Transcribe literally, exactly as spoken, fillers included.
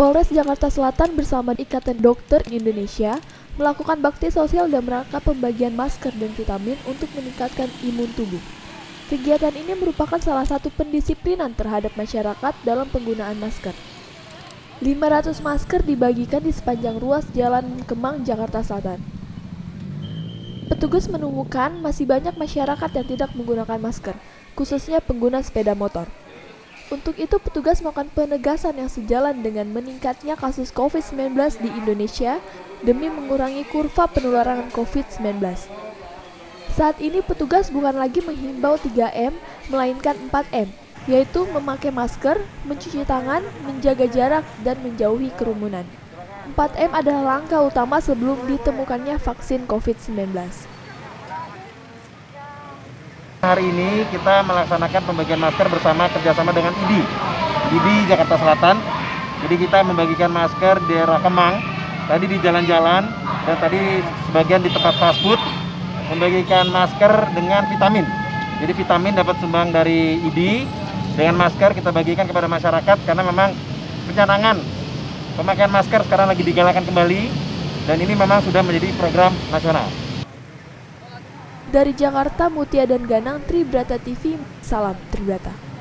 Polres Jakarta Selatan bersama Ikatan Dokter Indonesia melakukan bakti sosial dalam rangka pembagian masker dan vitamin untuk meningkatkan imun tubuh. Kegiatan ini merupakan salah satu pendisiplinan terhadap masyarakat dalam penggunaan masker. lima ratus masker dibagikan di sepanjang ruas Jalan Kemang, Jakarta Selatan. Petugas menemukan masih banyak masyarakat yang tidak menggunakan masker, khususnya pengguna sepeda motor. Untuk itu, petugas melakukan penegasan yang sejalan dengan meningkatnya kasus covid sembilan belas di Indonesia demi mengurangi kurva penularan covid sembilan belas. Saat ini petugas bukan lagi menghimbau tiga M, melainkan empat M, yaitu memakai masker, mencuci tangan, menjaga jarak, dan menjauhi kerumunan. empat M adalah langkah utama sebelum ditemukannya vaksin covid sembilan belas. Hari ini kita melaksanakan pembagian masker bersama kerjasama dengan I D I, I D I Jakarta Selatan. Jadi kita membagikan masker di daerah Kemang, tadi di jalan-jalan, dan tadi sebagian di tempat fast food, membagikan masker dengan vitamin. Jadi vitamin dapat sumbang dari I D I, dengan masker kita bagikan kepada masyarakat karena memang pencanangan pemakaian masker sekarang lagi digalakan kembali, dan ini memang sudah menjadi program nasional. Dari Jakarta, Mutia dan Ganang, Tribrata T V, salam Tribrata.